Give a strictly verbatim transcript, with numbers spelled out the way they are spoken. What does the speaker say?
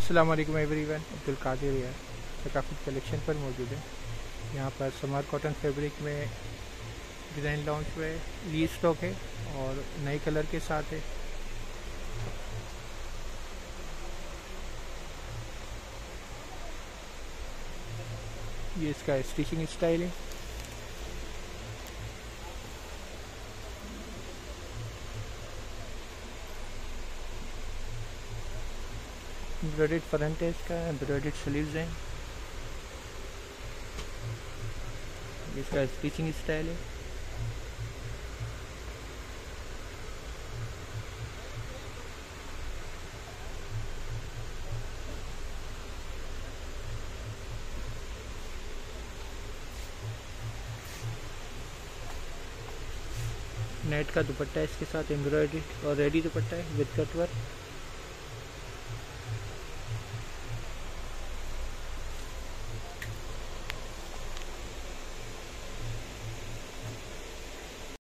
अस्सलाम वालेकुम एवरीवन, अब्दुल कादिर है सकाफत कलेक्शन पर मौजूद है। यहाँ पर समर कॉटन फैब्रिक में डिज़ाइन लॉन्च हुए, री स्टॉक है और नए कलर के साथ है। ये इसका स्टिचिंग स्टाइल है। एम्ब्रॉयडर्ड फ्रंट है इसका, एम्ब्रॉयडर्ड स्लीव्स हैं। इसका स्टिचिंग स्टाइल है। नेट का दुपट्टा है इसके साथ, एम्ब्रॉयडर्ड और रेडी दुपट्टा है विद कट वर्क।